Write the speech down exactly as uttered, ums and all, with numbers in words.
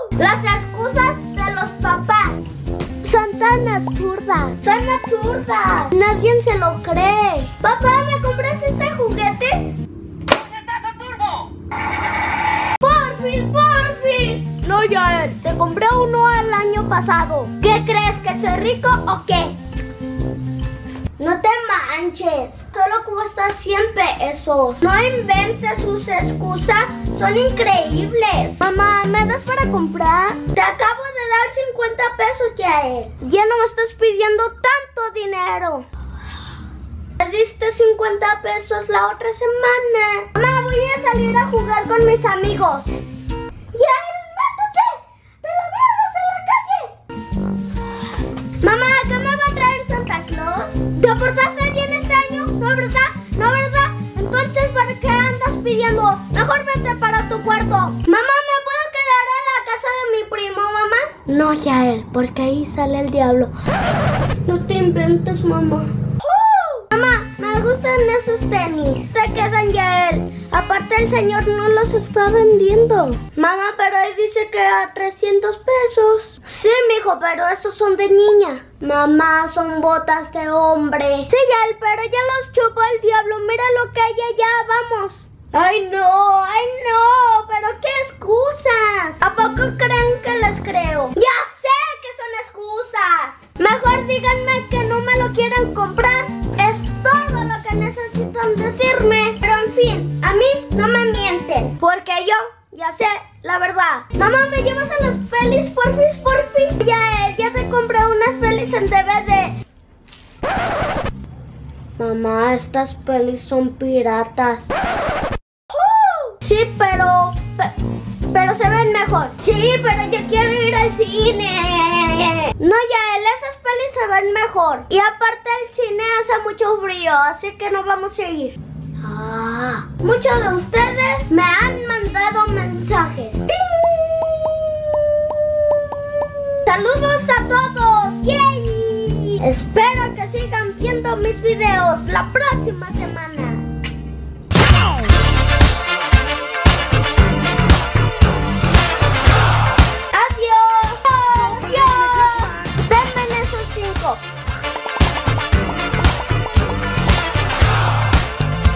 Las excusas de los papás son tan absurdas. Son absurdas. Nadie se lo cree. Papá, ¿me compras este juguete? ¡Porfis, porfis! No, Yael, te compré uno el año pasado. ¿Qué crees? ¿Que soy rico o qué? No te manches, solo cuesta cien pesos. No inventes sus excusas, son increíbles. Mamá, ¿me das para comprar? Te acabo de dar cincuenta pesos, Yael. Ya no me estás pidiendo tanto dinero. Me diste cincuenta pesos la otra semana. Mamá, voy a salir a jugar con mis amigos. Yael, métate. Te la vemos en la calle. Mamá, ¿qué me va a traer Santa Claus? ¿Te portaste bien este año? ¿No, verdad? ¿No, verdad? Entonces, ¿para qué andas pidiendo? Mejor vete para tu cuarto. Mamá, ¿me puedo quedar en la casa de mi primo, mamá? No, Yael, porque ahí sale el diablo. No te inventes, mamá. Mamá, me gustan esos tenis. Se quedan, Yael. Aparte, el señor no los está vendiendo. Mamá, pero ahí dice que a trescientos pesos. Sí, mijo, pero esos son de niña. Mamá, son botas de hombre. Sí, Yael, pero ya los chupó el diablo. Mira lo que hay allá, vamos. Ay, no, ay, no. Pero qué excusas. ¿A poco creen que les creo? Ya sé que son excusas. Mejor díganme que no me lo quieren comprar. Es todo lo que necesitan decirme. Pero en fin, a mí no me mienten, porque yo ya sé la verdad. Mamá, ¿me llevas a las pelis, porfis, porfis? Ya, ya te compré unas pelis en D V D. Mamá, estas pelis son piratas. Sí, pero... pe- pero se ven mejor. Sí, pero yo quiero ir al cine. No, Yael, esas pelis se ven mejor. Y aparte el cine hace mucho frío, así que no vamos a ir. Ah, muchos de ustedes me han mandado mensajes. ¡Ting! ¡Saludos a todos! ¡Yay! Espero que sigan viendo mis videos la próxima semana.